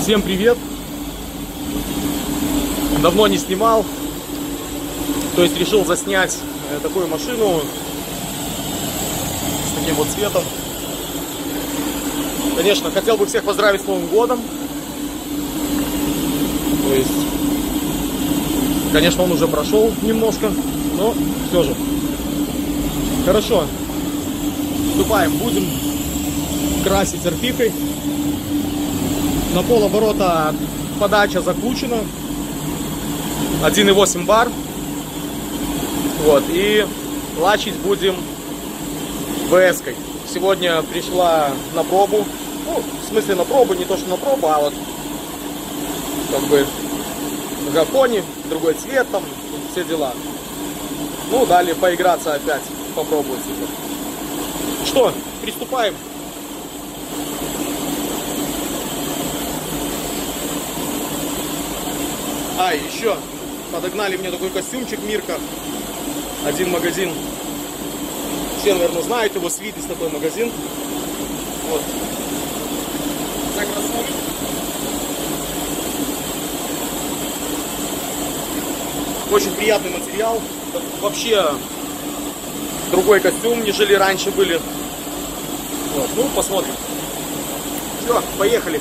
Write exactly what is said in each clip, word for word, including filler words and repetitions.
Всем привет! Давно не снимал, то есть решил заснять такую машину с таким вот цветом. Конечно, хотел бы всех поздравить с Новым годом. То есть, конечно, он уже прошел немножко, но все же. Хорошо, вступаем, будем красить арпикой. На полоборота подача закручена, один и восемь бар. Вот, и лачить будем вэ эс-кой. Сегодня пришла на пробу, ну, в смысле на пробу, не то что на пробу, а вот как бы на графоне, другой цвет, там, все дела. Ну, далее поиграться опять, попробовать. Что, приступаем. А, еще подогнали мне такой костюмчик Мирка. Один магазин. Все, наверное, знают его, Свидис такой магазин. Вот. Так рассмотрим. Очень приятный материал. Вообще другой костюм, нежели раньше были. Вот. Ну, посмотрим. Все, поехали.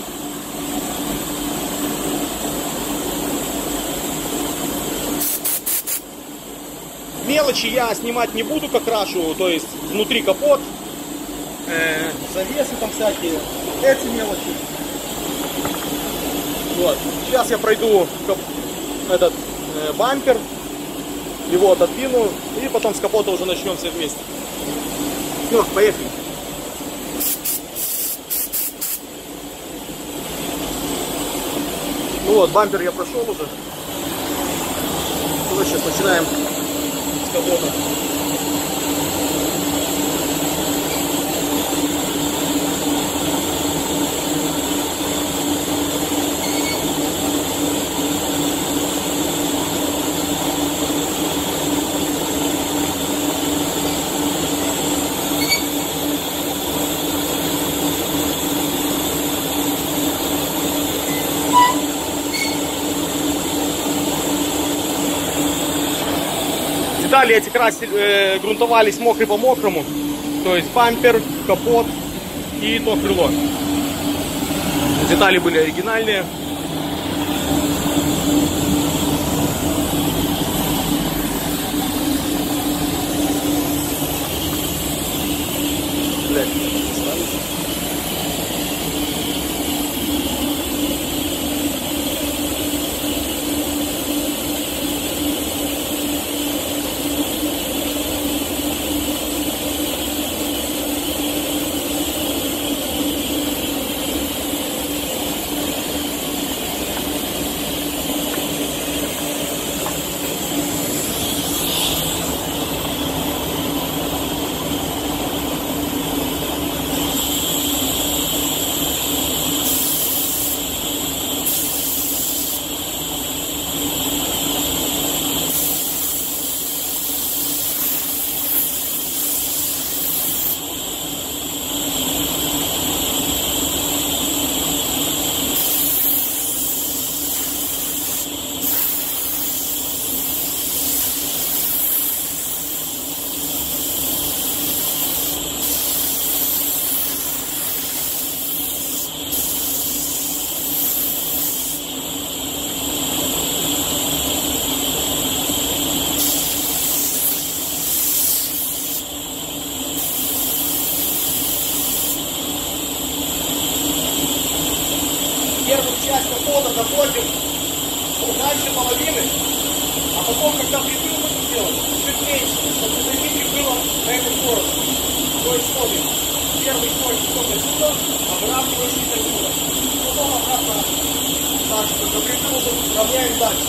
Мелочи я снимать не буду, как крашу, то есть внутри капот, э, завесы там всякие, эти мелочи. Вот. Сейчас я пройду кап этот э, бампер, его отодвину, и потом с капота уже начнем все вместе. Все, поехали. Ну вот, бампер я прошел уже. Ну, сейчас начинаем. Капота. Детали эти красили, э, грунтовались мокрый по мокрому, то есть бампер, капот и то крыло. Детали были оригинальные. Блядь. Первую часть капота доходим дальше половины, а потом, когда прибыл, будем делать чуть меньше, чтобы заметить было на эту сторону. То есть смотрим, первый слой идет отсюда, обравнивающийся отсюда. Потом обратно так, чтобы прибыл, равняем дальше.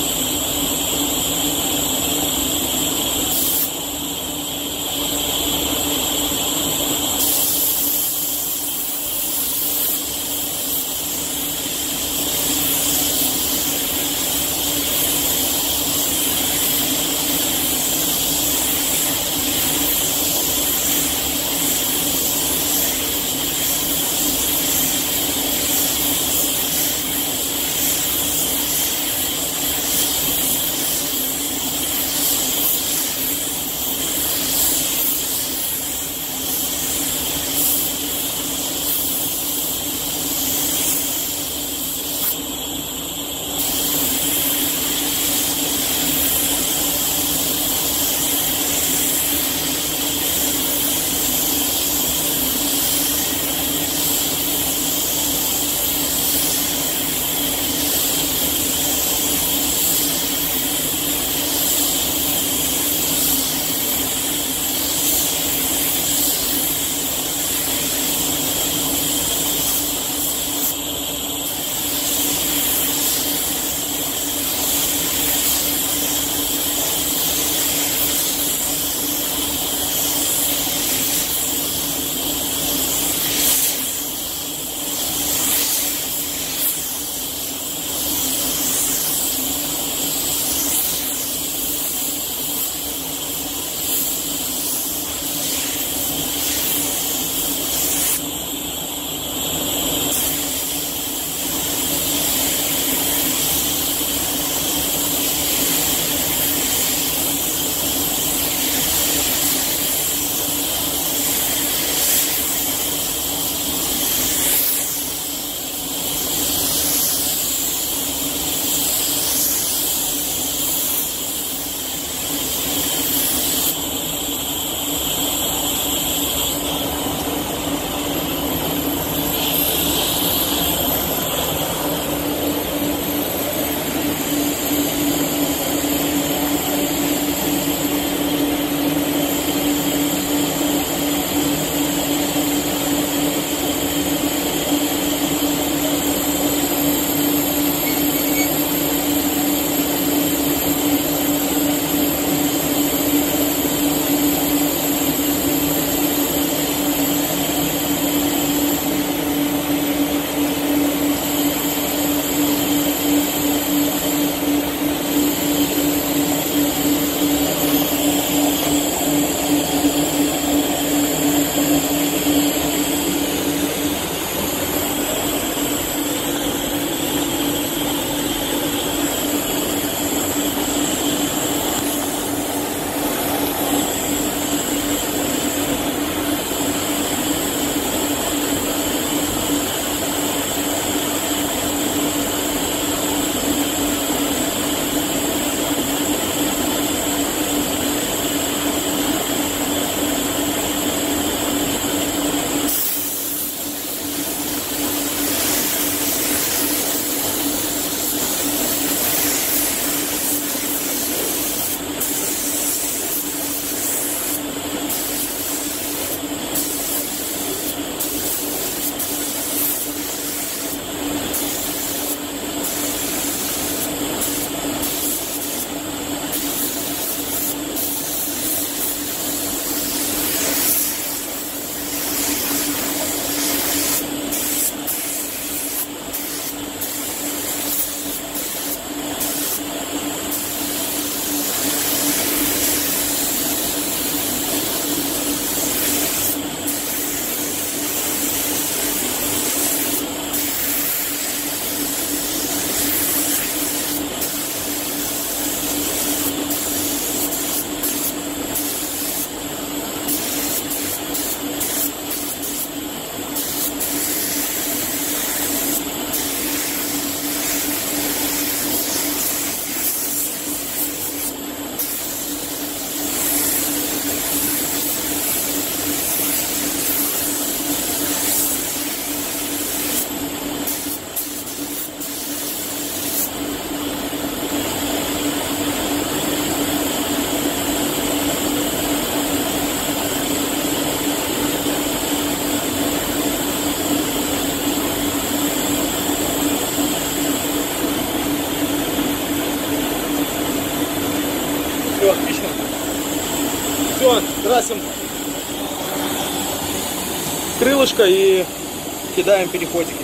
Все, красим крылышко и кидаем переходики.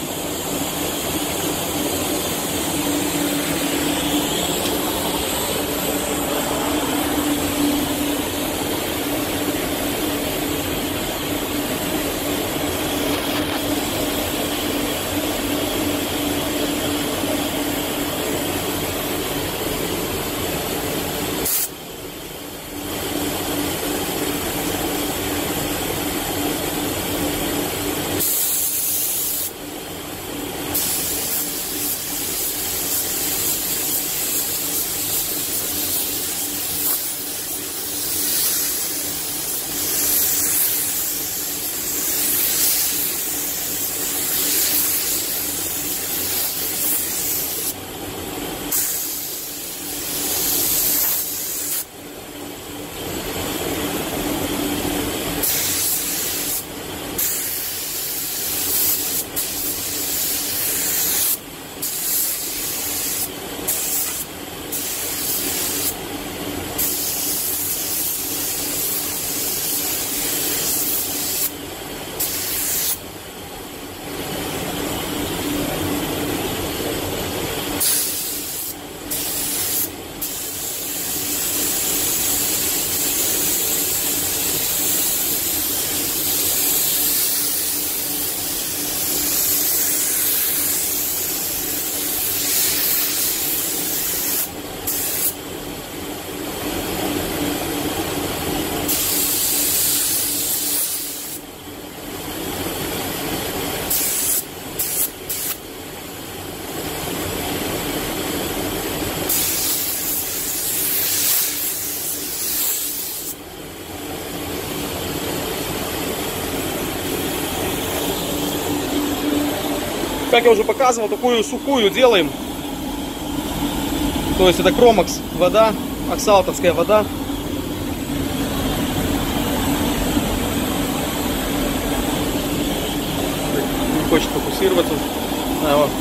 Как я уже показывал, такую сухую делаем. То есть это Кромакс вода, оксалтовская вода. Не хочет фокусироваться. А, вот.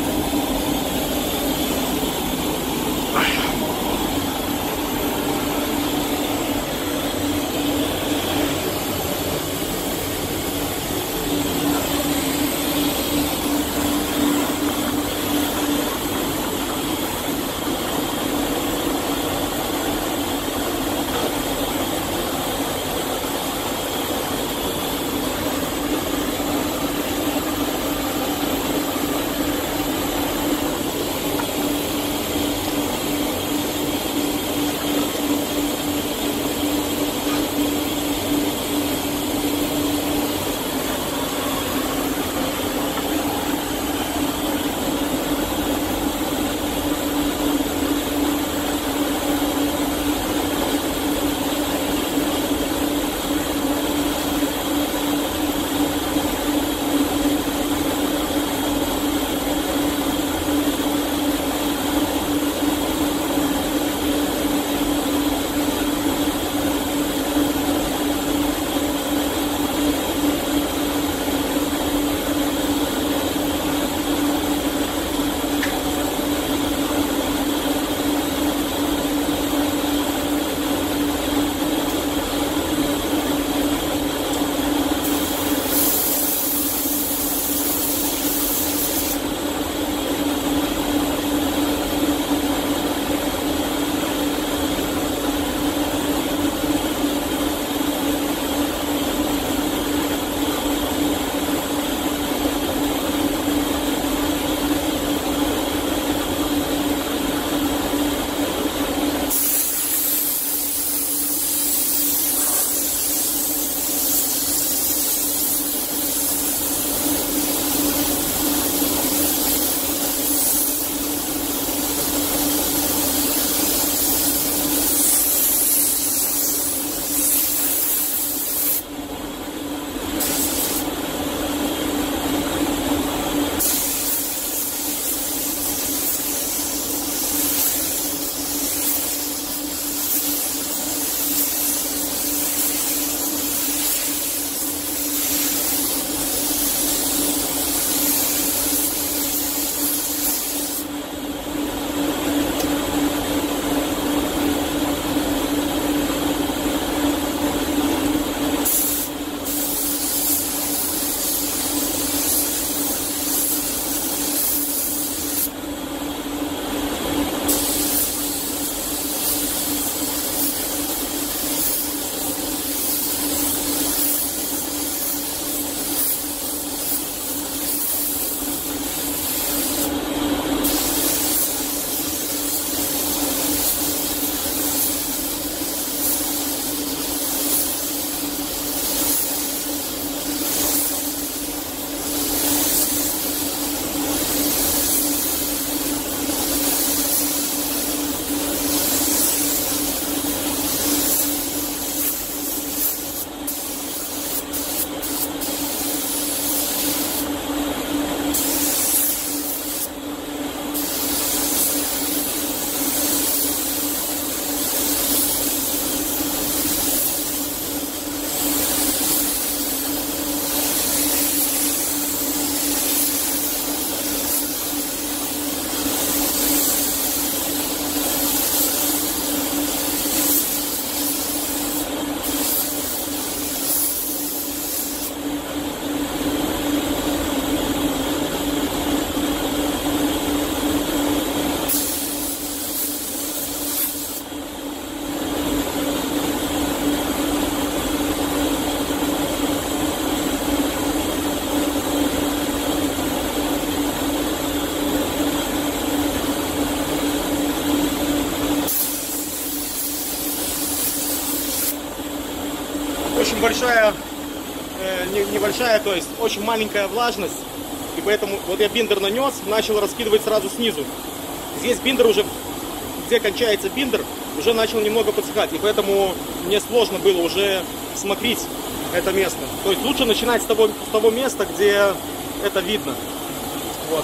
небольшая, э, не, небольшая, то есть очень маленькая влажность. И поэтому вот я биндер нанес, начал раскидывать сразу снизу. Здесь биндер уже, где кончается биндер, уже начал немного подсыхать. И поэтому мне сложно было уже смокрить это место. То есть лучше начинать с того, с того места, где это видно. Вот.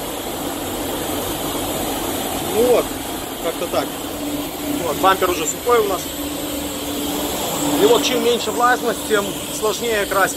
Ну вот, как-то так. Вот, бампер уже сухой у нас. И вот чем меньше влажность, тем сложнее красить.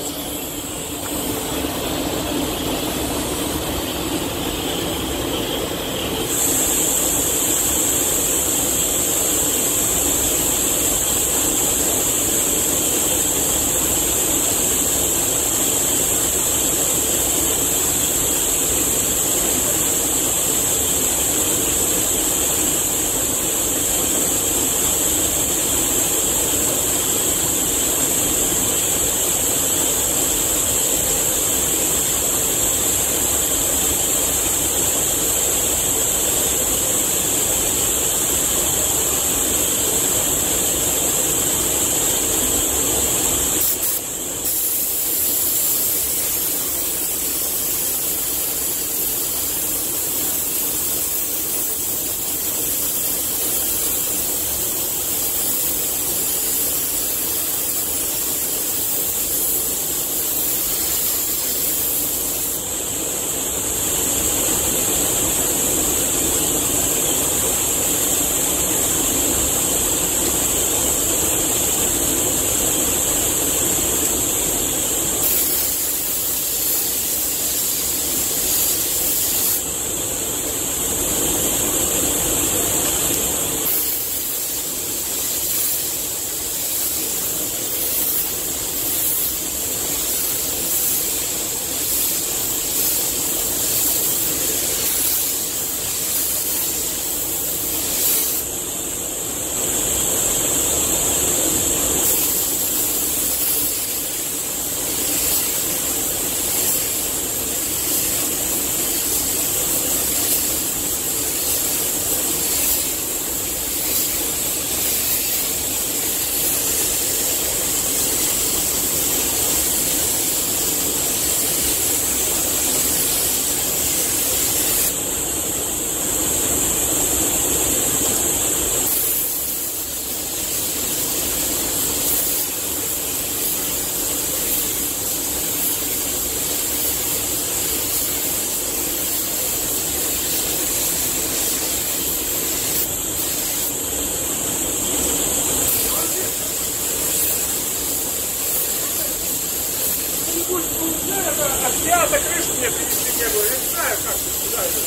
Я за крышу мне принесли не было, я не знаю, как ты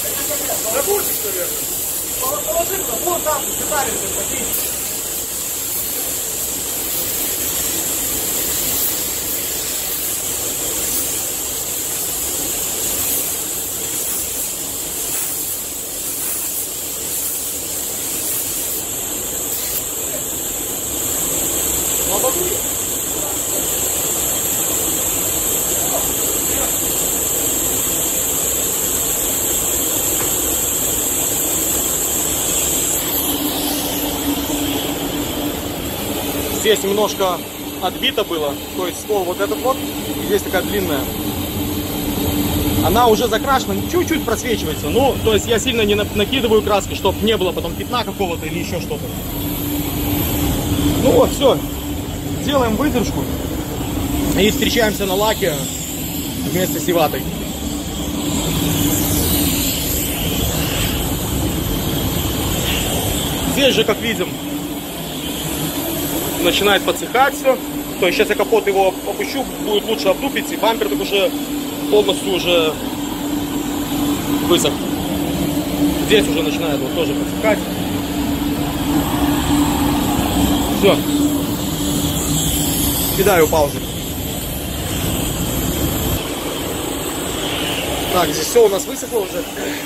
сюда. Забудешь, наверное. Положи туда, вон там, детали такие. Здесь немножко отбито было, то есть ствол вот этот вот, и здесь такая длинная. Она уже закрашена, чуть-чуть просвечивается, ну, то есть я сильно не накидываю краски, чтобы не было потом пятна какого-то или еще что-то. Ну вот, все, делаем выдержку и встречаемся на лаке вместе с Иватой. Здесь же, как видим, начинает подсыхать все. То есть сейчас я капот его опущу, будет лучше обдупить, и бампер так уже полностью уже высох. Здесь уже начинает вот тоже подсыхать. Все. Кидаю паузу. Так, здесь все у нас высохло уже.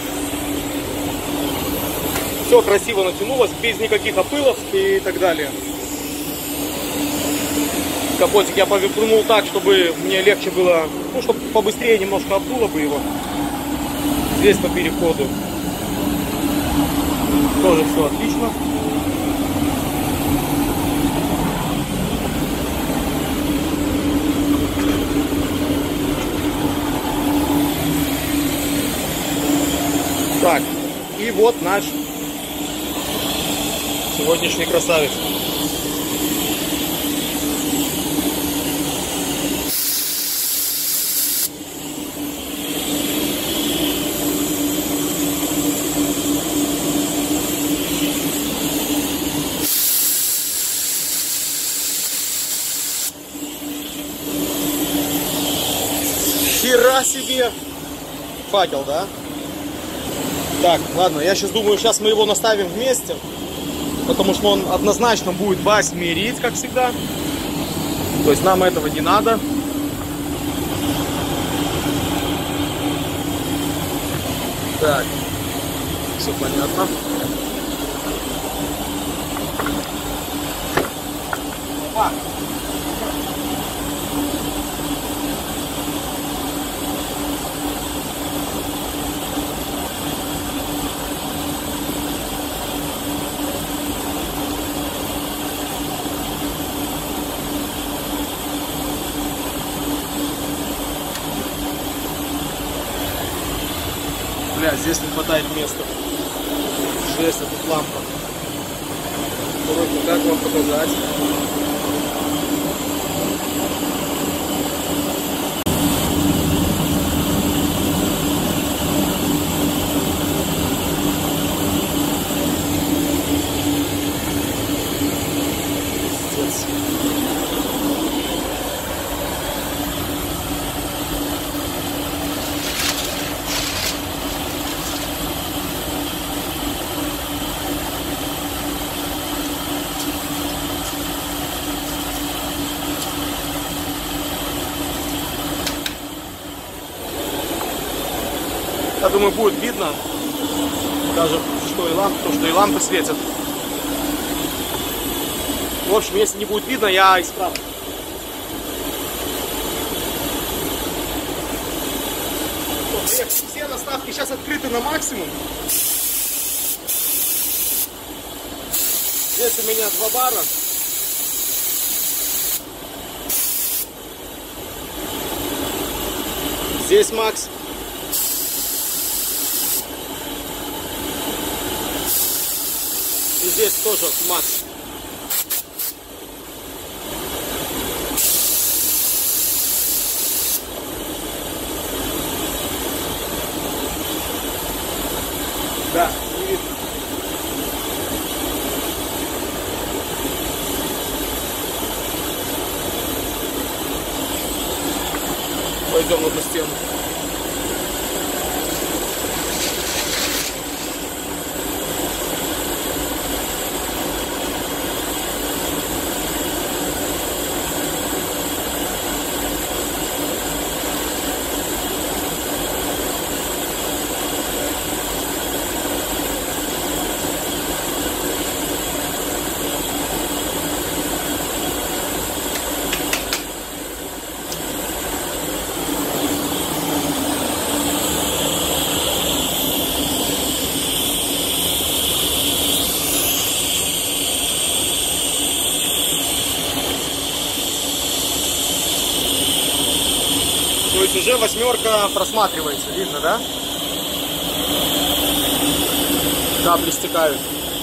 Все красиво натянулось, без никаких опылов и так далее. Капотик я повернул так, чтобы мне легче было, ну, чтобы побыстрее немножко обдуло бы его. Здесь по переходу тоже все отлично. Так, и вот наш сегодняшний красавец. Хера себе! Факел, да? Так, ладно, я сейчас думаю, сейчас мы его наставим вместе, потому что он однозначно будет восьмерить, как всегда. То есть нам этого не надо. Так, все понятно. Опа. Бля, здесь не хватает места. Жесть, а тут лампа. Короче, как вам показать? Пиздец. Я думаю, будет видно даже, что и лампы, то, что и лампы светят. В общем, если не будет видно, я исправлю. Все наставки сейчас открыты на максимум. Здесь у меня два бара. Здесь макс. И здесь тоже макс. Да, не видно. Пойдем на эту стену. То есть уже восьмерка просматривается, видно, да? Капли стекают.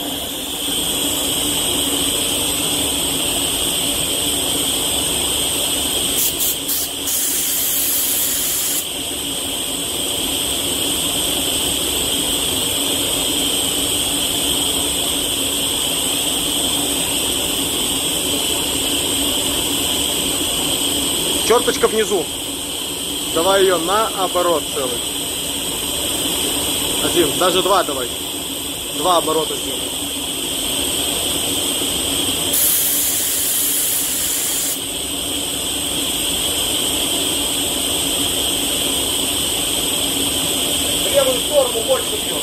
Черточка внизу. Давай ее наоборот целый. Один, даже два давай. Два оборота сделай. В левую сторону больше бьет.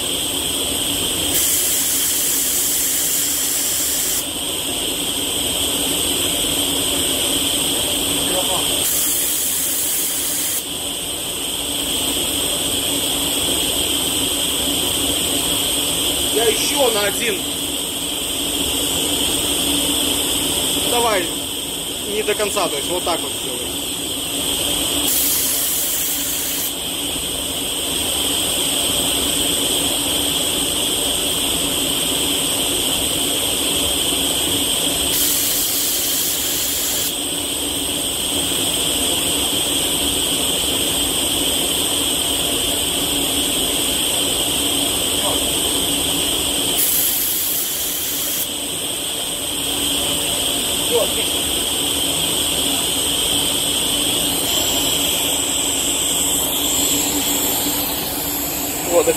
Я еще на один. Давай не до конца, то есть вот так вот сделаем.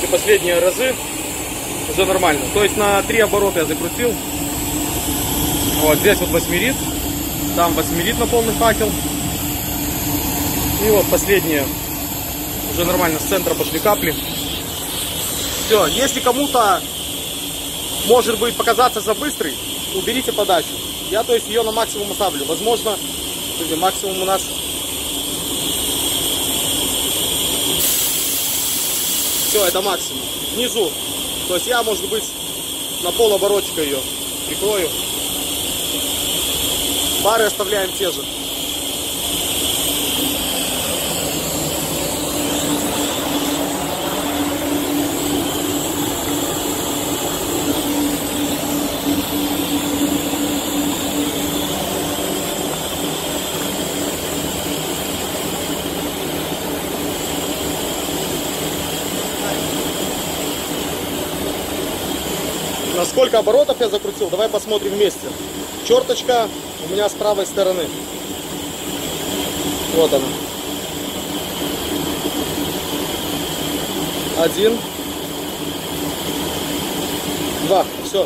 последние разы уже нормально. То есть на три оборота я закрутил. Вот здесь вот восьмерит, там восьмерит на полный факел. И вот последние уже нормально с центра пошли капли. Все, если кому-то может быть показаться за быстрый, уберите подачу. Я, то есть, ее на максимум оставлю. Возможно, максимум у нас все, это максимум. Внизу. То есть я, может быть, на пол оборотика ее прикрою. Пары оставляем те же. На сколько оборотов я закрутил, давай посмотрим вместе. Черточка у меня с правой стороны. Вот она. Один. Два. Все.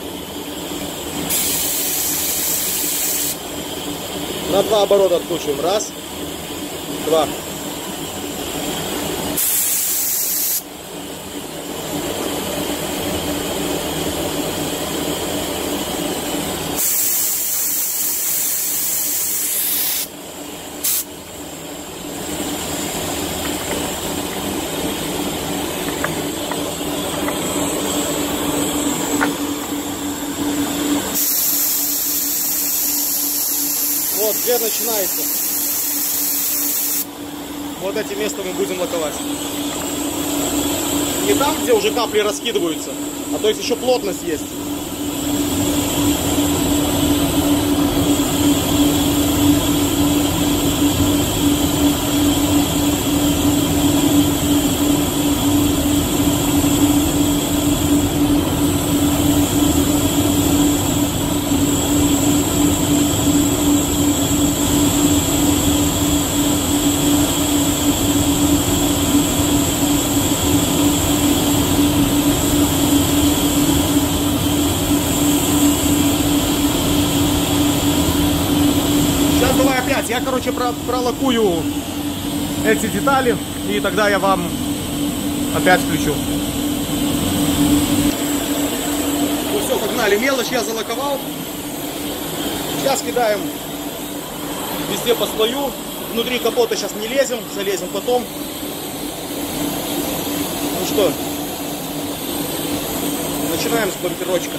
На два оборота откручиваем. Раз. Два. Вот, где начинается. Вот эти места мы будем лаковать. Не там, где уже капли раскидываются, а то есть еще плотность есть. Я, короче, про пролакую эти детали, и тогда я вам опять включу. Ну все, погнали. Мелочь я залаковал. Сейчас кидаем везде по слою. Внутри капота сейчас не лезем, залезем потом. Ну что, начинаем с бамперочка.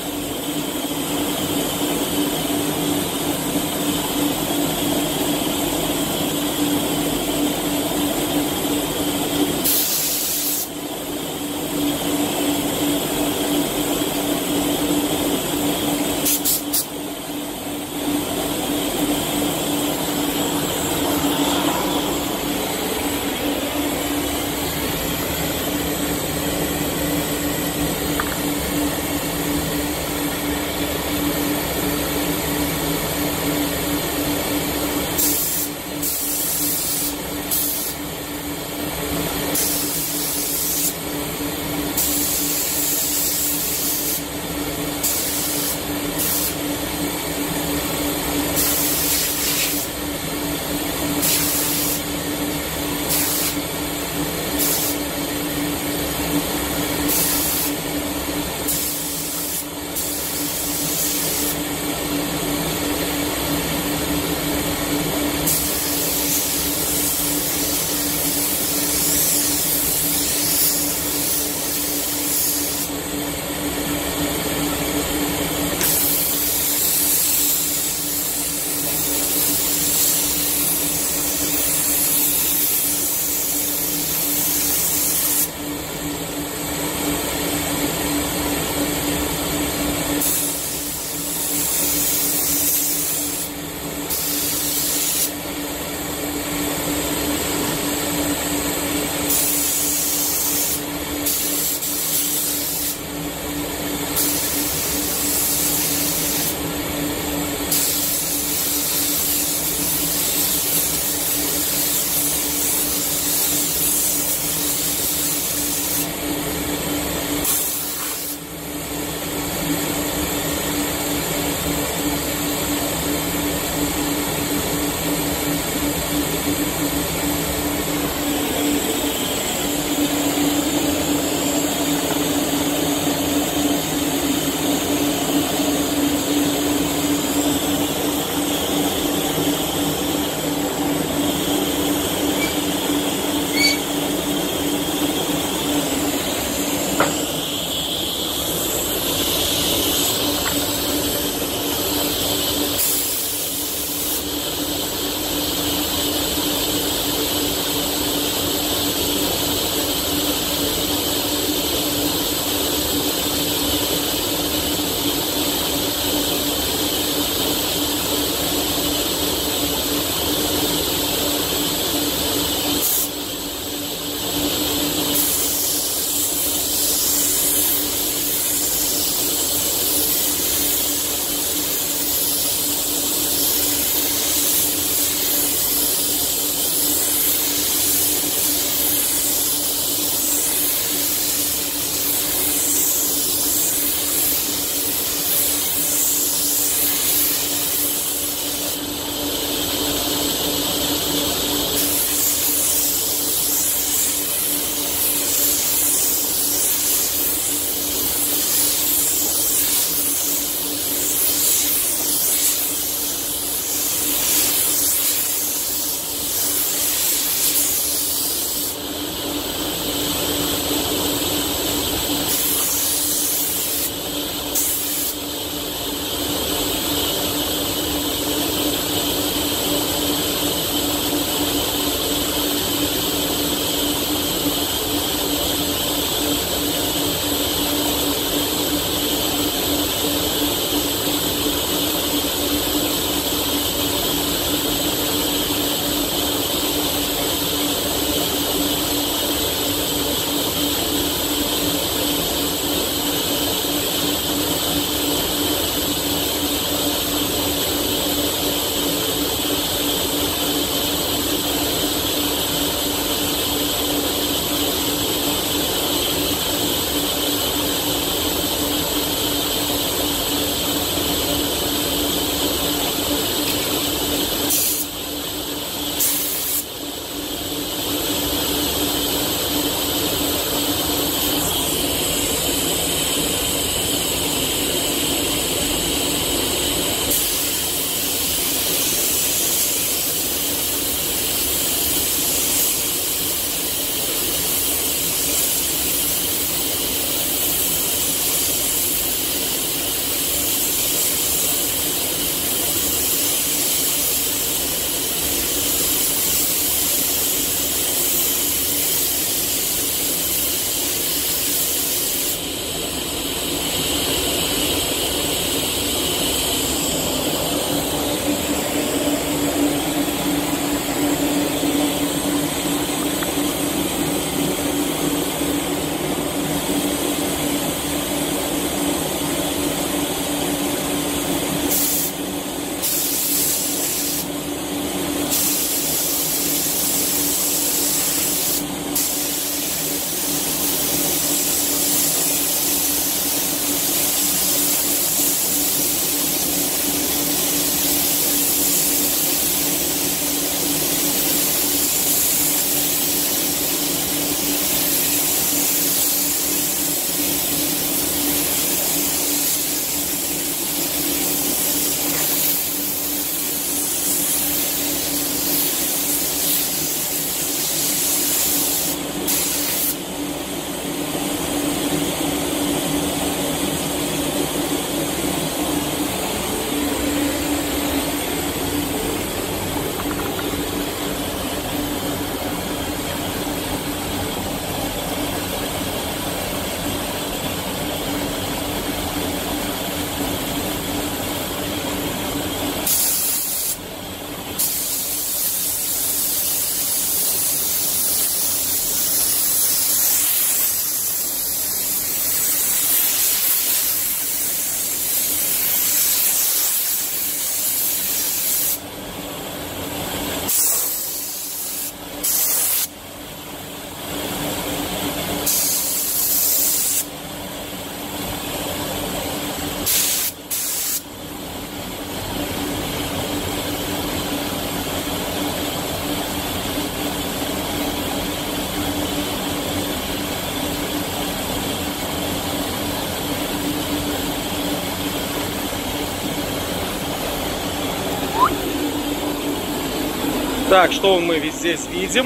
Так, что мы здесь видим?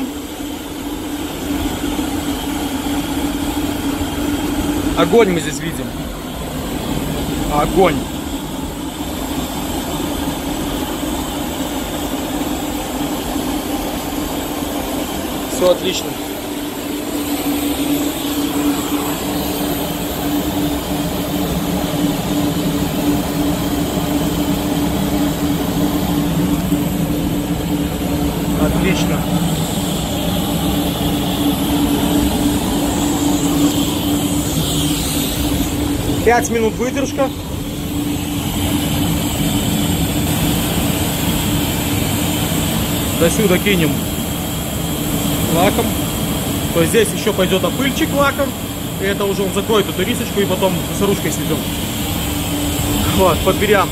Огонь мы здесь видим. Огонь. Все отлично. Отлично. Пять минут выдержка. До сюда кинем лаком. То есть здесь еще пойдет опыльчик лаком. И это уже он закроет эту рисочку и потом мясорубкой сведем. Вот, под дверям.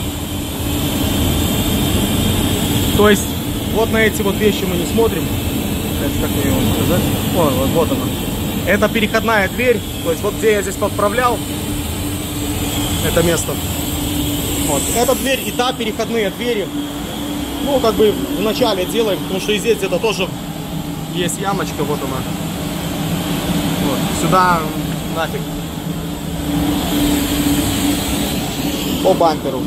То есть вот на эти вот вещи мы не смотрим. Как мне его показать? О, вот, вот она. Это переходная дверь. То есть вот где я здесь подправлял это место. Вот. Эта дверь и та переходные двери. Ну, как бы вначале делаем, потому что и здесь где-то тоже есть ямочка. Вот она. Вот. Сюда нафиг. По бамперу.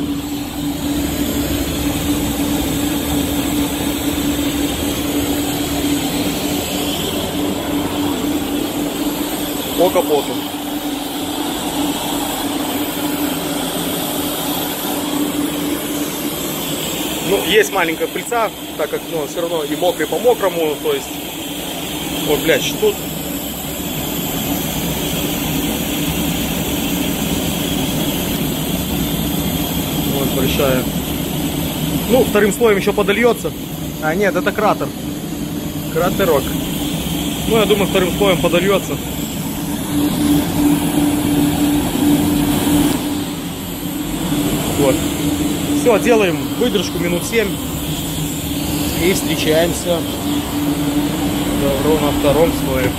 По капоту. Ну, есть маленькая пыльца, так как, ну, все равно и мокрый по мокрому, то есть, вот, блядь, что тут? Вот, большая. Ну, вторым слоем еще подольется. А, нет, это кратер. Кратерок. Ну, я думаю, вторым слоем подольется. Вот. Все, делаем выдержку минут семь. И встречаемся на втором слое.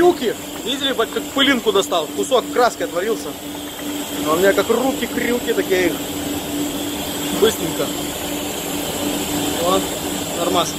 руки, видели, как пылинку достал, кусок краски отвалился. А у меня как руки-крюки, такие быстренько. Вот, нормас.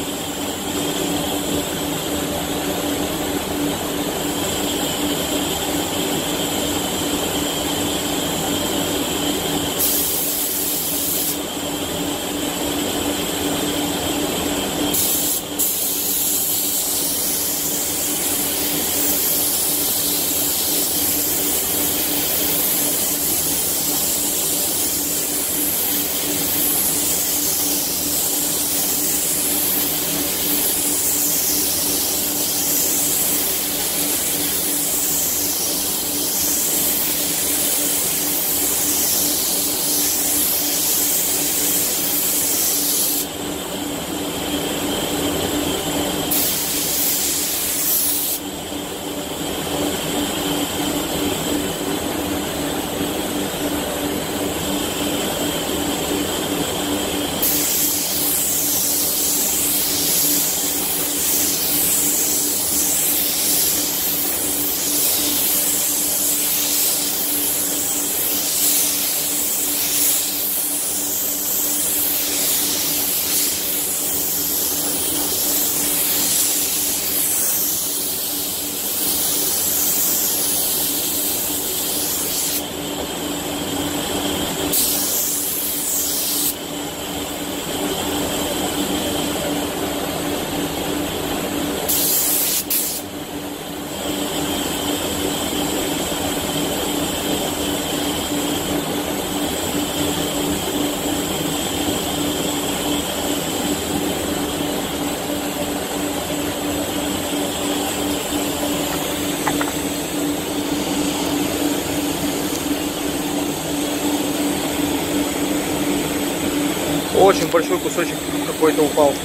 Очень большой кусочек какой-то упал.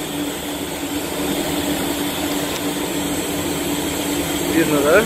Видно, да?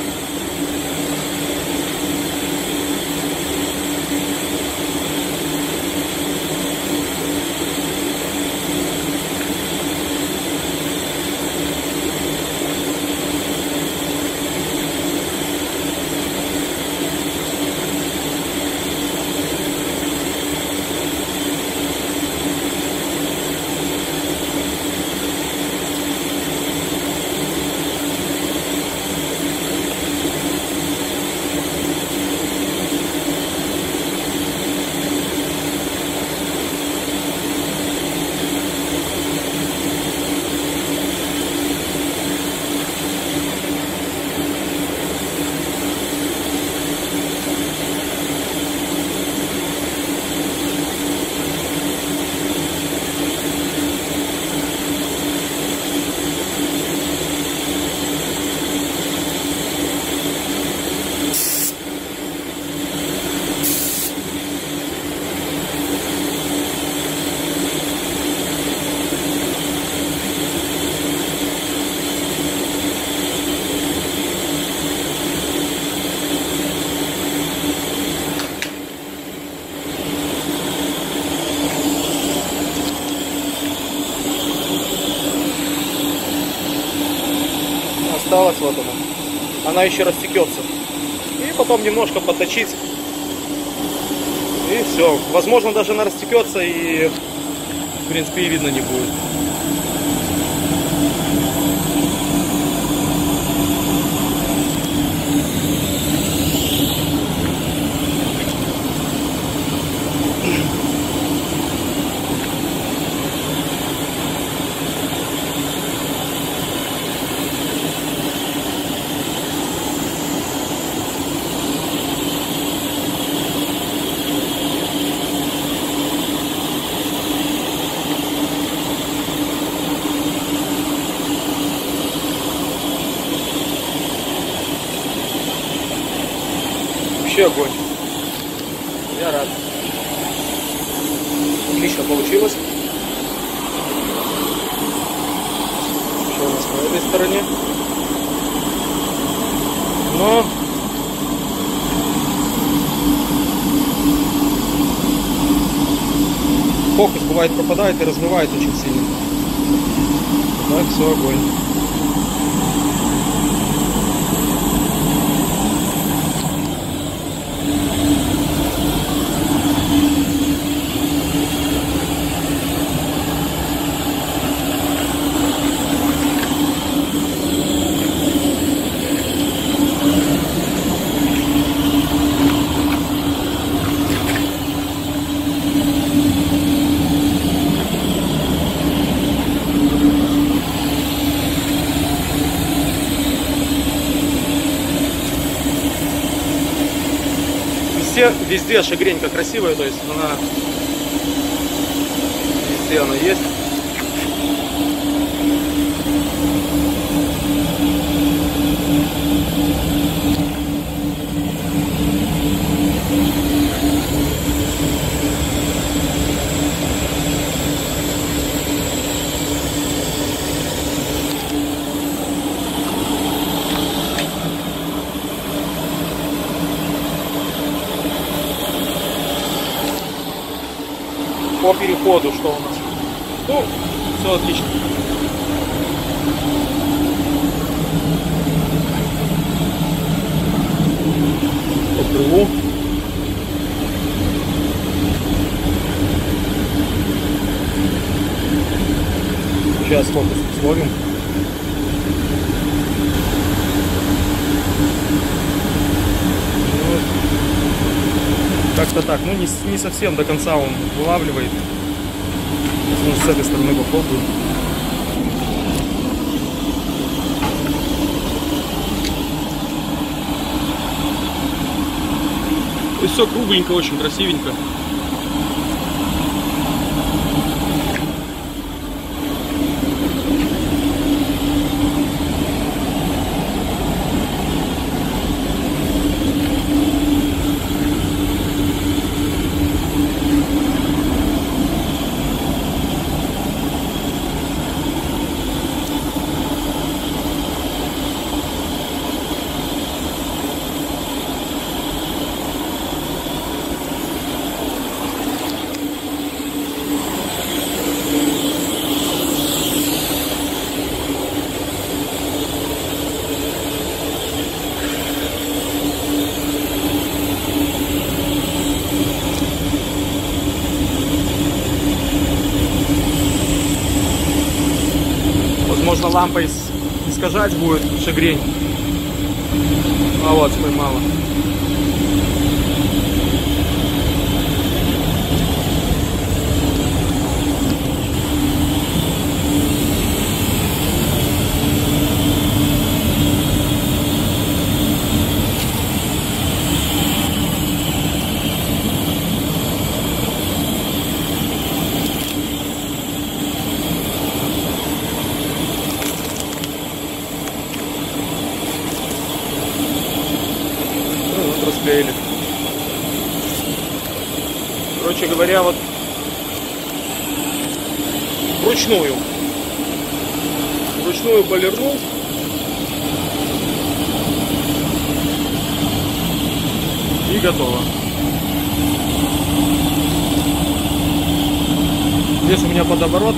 Осталось вот она. Она еще растекется. И потом немножко подточить. И все. Возможно, даже она растекется и, в принципе, и видно не будет. Вообще огонь. Я рад. Отлично получилось. Что у нас на этой стороне? Но фокус бывает пропадает и размывает очень сильно. Так, все, огонь. вообще везде шагренька красивая, то есть она везде она есть. По переходу что у нас? Ну, все отлично. По крылу. Сейчас фокус словим. Как-то так, ну не, не совсем до конца он вылавливает. Ну, с этой стороны попробую. И все кругленько, очень красивенько. Возможно, лампой искажать будет шагрень. А вот, поймала. Расклеили. Короче говоря, вот вручную вручную полирнул. И готово. Здесь у меня подоборот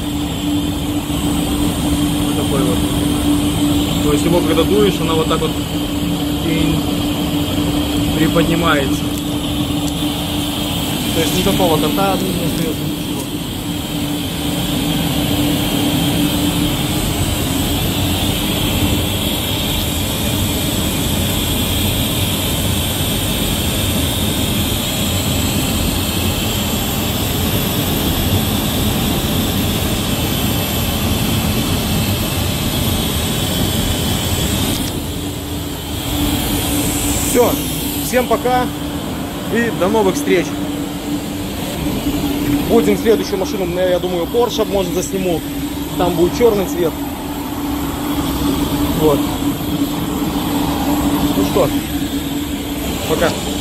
вот такой вот. То есть его когда дуешь, она вот так вот приподнимается. То есть никакого конта не остается, ничего. Все. Всем пока и до новых встреч. Будем следующую машину, я думаю, Porsche, может, засниму. Там будет черный цвет. Вот. Ну что, пока.